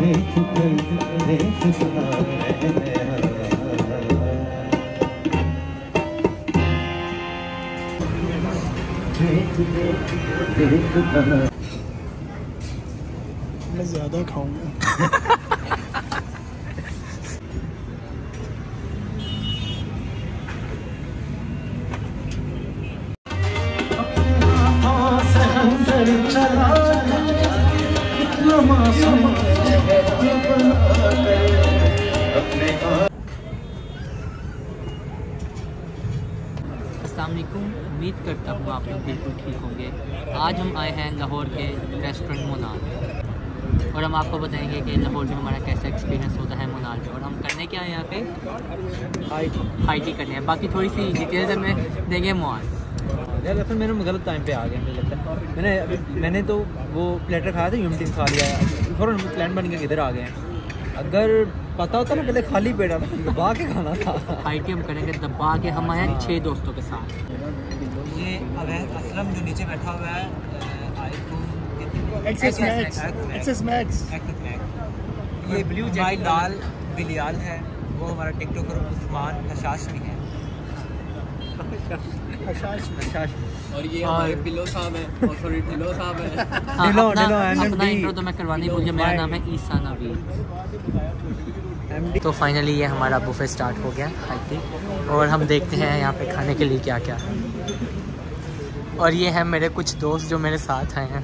मैं ज्यादा खाऊंगा। अस्सलामुअलैकुम, उम्मीद करता हूँ आप लोग बिल्कुल ठीक होंगे। आज हम आए हैं लाहौर के रेस्टोरेंट मोनाल और हम आपको बताएंगे कि लाहौर में हमारा कैसा एक्सपीरियंस होता है मोनाल में। और हम करने क्या है यहाँ पे हाइटी करने हैं। बाकी थोड़ी सी डिटेल्स हमें देंगे मुआज़। यार फिर मैंने गलत टाइम पे आ गया मुझे लगता है। मैंने तो वो प्लेटर खाया था, यूनिटी खा लिया, फ़ौरन प्लान बन के इधर आ गए हैं। अगर पता होता ना पहले खाली पेट आता दबा के खाना था। हाइटी हम करेंगे दबा के। हम आए हैं 6 दोस्तों के साथ। ये अवैध असलम जो नीचे बैठा हुआ है एक्सेस मैक्स। ये ब्लू जैकेट लाल बिलियाल है, वो हमारा टिकटॉकर उस्मान हशाश भी है। और ये हमारे पिलो साहब हैं, और सॉरी ढिलो साहब हैं। अपना इंट्रो तो मैं करवानी भूल गया। मेरा नाम है ईसा नवीद। तो फाइनली ये हमारा बुफे स्टार्ट हो गया हाइटी और हम देखते हैं यहाँ पे खाने के लिए क्या क्या। और ये हैं मेरे कुछ दोस्त जो मेरे साथ आए हैं।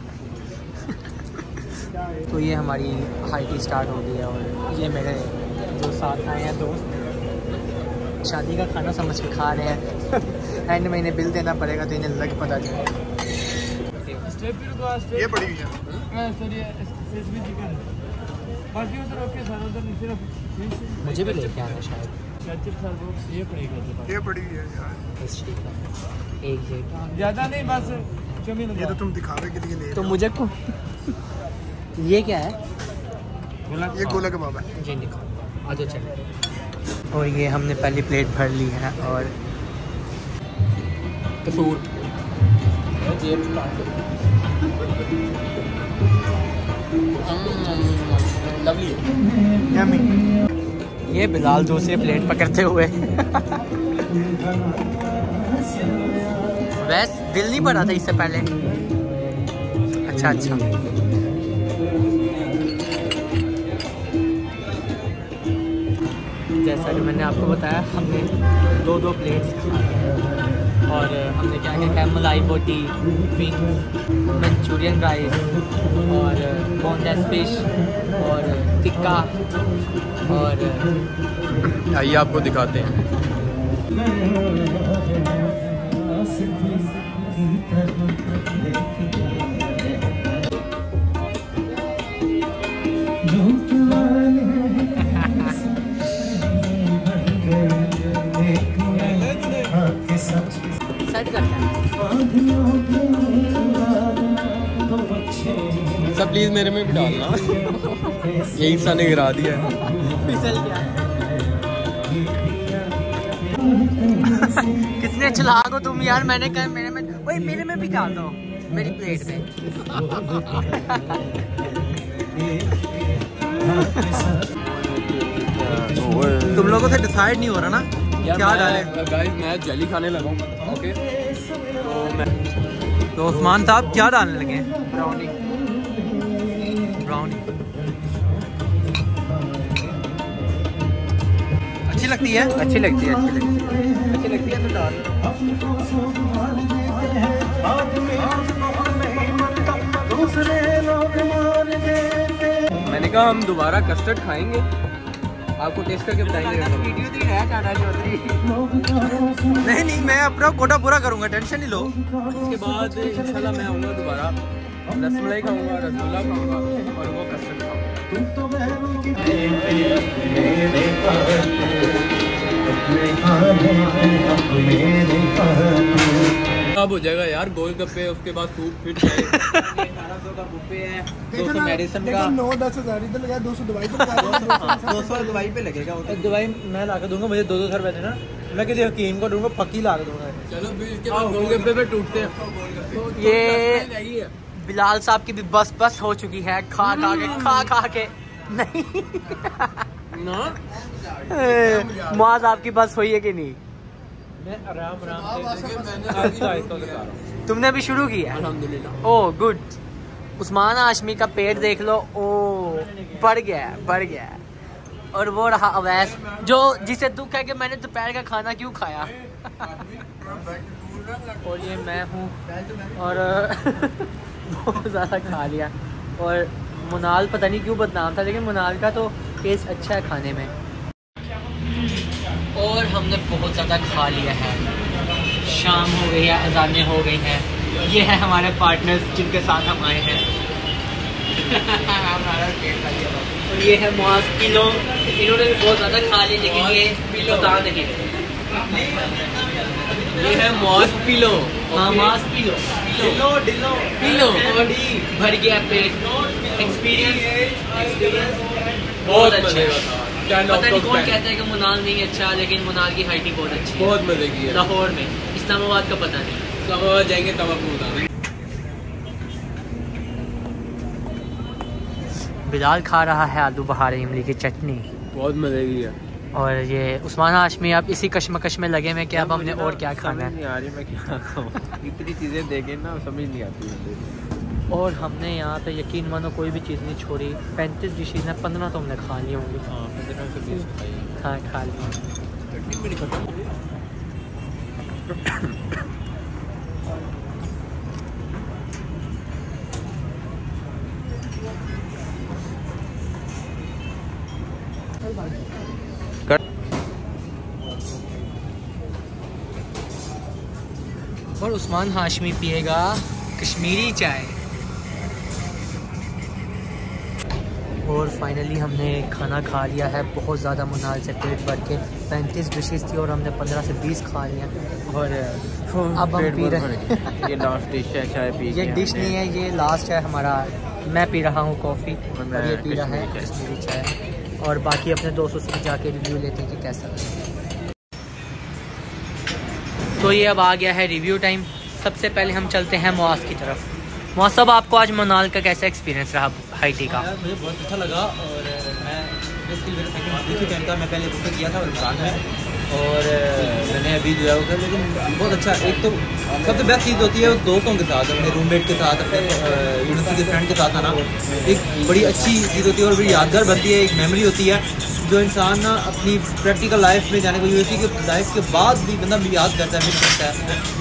तो ये हमारी हाइटी स्टार्ट हो गई है और ये मेरे जो साथ आए हैं दोस्त शादी का खाना समझ के खा रहे हैं। एंड में इन्हें बिल देना पड़ेगा तो इन्हें लग पता चले। ये बड़ी है। मुझे भी लेके आना शायद। ये बड़ी है यार। बस ठीक है, एक जेट ज्यादा नहीं, बस ये तो तुम दिखावे के लिए ले तो मुझे को ये क्या है? ये गोला कबाब है। जी दिखाओ, आ जाओ चलो। और ये हमने पहली प्लेट भर ली है और कसूर लवली। ये बिलाल दूसरी प्लेट पकड़ते हुए वैसे दिल नहीं भरा था इससे पहले। अच्छा अच्छा। जैसा कि मैंने आपको बताया हमने 2 प्लेट्स खाई और हमने क्या क्या खाया, malai boti, wings, Manchurian rice और बोनलेस फिश और टिक्का। और आइए आपको दिखाते हैं। सब प्लीज मेरे में भी डालना। यही सा ने गिरा दिया है। कितने चलाक हो तुम यार। मैंने कहा मेरे में, वही मेरे में भी डाल दो मेरी प्लेट में। तुम लोगों से डिसाइड नहीं हो रहा ना क्या डालें। गाइस मैं जेली खाने लगा हूँ। ओके तो उस्मान साहब क्या डालने लगे? ब्राउनी। अच्छी लगती है, अच्छी लगती है, अच्छी लगती है तो डाल। मैंने कहा हम दोबारा कस्टर्ड खाएंगे, आपको टेस्ट करके बताएंगे। नहीं मैं अपना कोटा पूरा करूंगा, टेंशन नहीं लो। उसके बाद इंशाल्लाह मैं आऊँगा दोबारा, रसमलाई खाऊंगा, रसगुल्ला खाऊंगा और वो कस्टर्ड खाऊंगा। अब हो जाएगा यार गोलगप्पे, उसके बाद सूप, फिर 1800 का बुफे है, 200 मेडिसिन का, 9-10 हज़ार इधर लगा, 200 दवाई पे लगा, 200 दवाई पे लगेगा। दवाई मैं ला के दूंगा, मुझे 2-2 हज़ार पैसे ना मैं किसी हकीम को दूंगा, पक्की ला के दूंगा। चलो इसके बाद गोलगप्पे पे टूटते हैं। ये बिलाल साहब की भी बस हो चुकी है खा खा के। नहीं ना मुआज आपकी बात हुई है कि नहीं? मैं आराम से तुमने भी शुरू किया? अल्हम्दुलिल्लाह। Oh good. उस्मान हाशमी का पेट देख लो, ओ बढ़ गया है। और वो रहा अवैस जो जिसे दुख है कि मैंने दोपहर का खाना क्यों खाया। और ये मैं हूँ और बहुत ज़्यादा खा लिया। और मुनाल पता नहीं क्यों बदनाम था, लेकिन मुनाल का तो टेस्ट अच्छा है खाने में। और हमने बहुत ज़्यादा खा लिया है, शाम हो गई है, अजानें हो गई हैं। ये है हमारे पार्टनर्स जिनके साथ हम आए हैं। और ये है मुआज किलो, इन्होंने भी बहुत ज़्यादा खा ली लेकिन ये बता नहीं। ये है मौज पिलो। हाँ मास पिलो भर गया पेट। एक्सपीरियंस बहुत अच्छे। पता नहीं कौन कहता है कि मुनाल नहीं अच्छा, लेकिन मुनाल की हाइट ही बहुत अच्छी है। बहुत मजे की है। लाहौर में, इस्लामाबाद का पता नहीं। इस्लामाबाद जाएंगे तब आपको बताएंगे। बिलाल खा रहा है आलू बहारे इमली की चटनी। बहुत मजे की है। और ये उस्मान हाशमी अब इसी कश्मकश में लगे में कि अब हमने और क्या खाना है। नहीं आ रही मैं क्या खाऊं। इतनी चीज़ें देखें ना समझ नहीं आती। और हमने यहाँ पे यकीन मानो कोई भी चीज़ नहीं छोड़ी। 35 डिशेज हैं, 15 तो हमने खा ली होंगी। हाँ खा ली। और उस्मान हाशमी पिएगा कश्मीरी चाय। और फाइनली हमने खाना खा लिया है बहुत ज़्यादा मुनाल से पेट भर के। 35 डिशेस थी और हमने 15 से 20 खा लिया। और अब हम पी रहे हैं ये लास्ट डिश है चाय पी। ये डिश नहीं है, ये लास्ट है हमारा। मैं पी रहा हूँ कॉफ़ी और ये पी रहा है कश्मीरी चाय। और बाकी अपने दोस्तों से जाके रिव्यू लेते हैं कि कैसा लगा। तो ये अब आ गया है रिव्यू टाइम। सबसे पहले हम चलते हैं मुआज की तरफ। मुआज साहब, आपको आज मुनाल का कैसा एक्सपीरियंस रहा हाईटी का? मुझे बहुत अच्छा लगा। और मैं इसके लिए सेकंड टाइम था, मैं पहले बुक किया था रमज़ान में और मैंने अभी जो है वो, लेकिन बहुत अच्छा। एक तो सबसे बेस्ट चीज़ होती है वो दोस्तों के साथ, अपने रूममेट के साथ, अपने यूनिवर्सिटी के फ्रेंड के साथ आना एक बड़ी अच्छी चीज़ होती है और बड़ी यादगार बनती है। एक मेमोरी होती है जो इंसान ना अपनी प्रैक्टिकल लाइफ में जाने को, यूनिवर्सिटी के लाइफ के बाद भी बंदा भी याद करता है, मिस करता है।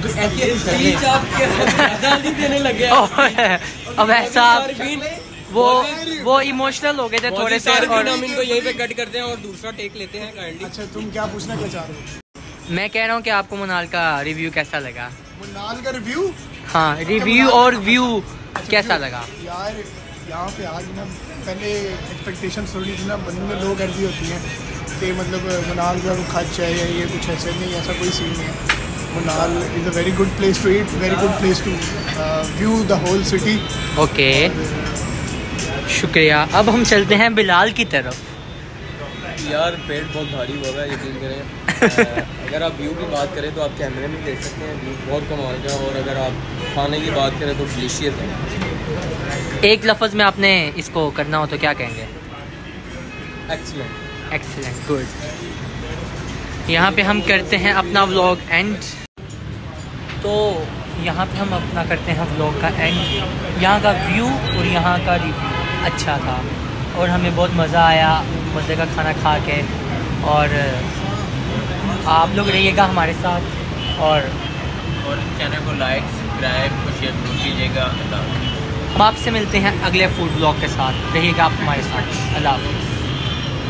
देने लगे अब ऐसा वो इमोशनल हो गए थे थोड़े से। और हम इनको यहीं पे कट करते हैं और दूसरा टेक लेते हैं काइंडली। अच्छा, तुम क्या पूछना क्या चाह रहे हो? मैं कह रहा हूँ कि आपको मुनाल का रिव्यू कैसा लगा? मुनाल का रिव्यू? हाँ, रिव्यू और व्यू कैसा लगा? यार यहाँ पे आज ना पहले एक्सपेक्टेशन थोड़ी थी ना, मन में लोग ऐसी होती हैं कि मतलब मुनाल का खच है या ये कुछ ऐसे नहीं, ऐसा कोई सीन नहीं है। Monal is a very good place to eat, very good place to view the whole city. Okay, शुक्रिया। अब हम चलते हैं बिलाल की तरफ। यार पेट बहुत भारी हुआ है, यकीन करें। अगर आप व्यू की बात करें तो आप कैमरे में देख सकते हैं, व्यू बहुत कमाल का। और अगर आप खाने की बात करें तो डिलीशियस है। एक लफ्ज़ में आपने इसको करना हो तो क्या कहेंगे? एक्सीलेंट। Excellent, good. यहाँ पे हम करते हैं अपना व्लॉग एंड। तो यहाँ पे हम अपना करते हैं व्लॉग का एंड। यहाँ का व्यू और यहाँ का रिव्यू अच्छा था और हमें बहुत मज़ा आया मज़े का खाना खा के। और आप लोग रहिएगा हमारे साथ और चैनल को लाइक सब्सक्राइब और शेयर जरूर कीजिएगा। हम आपसे मिलते हैं अगले फूड व्लॉग के साथ। रहिएगा आप हमारे साथ। अल्लाह हाफ़िज़।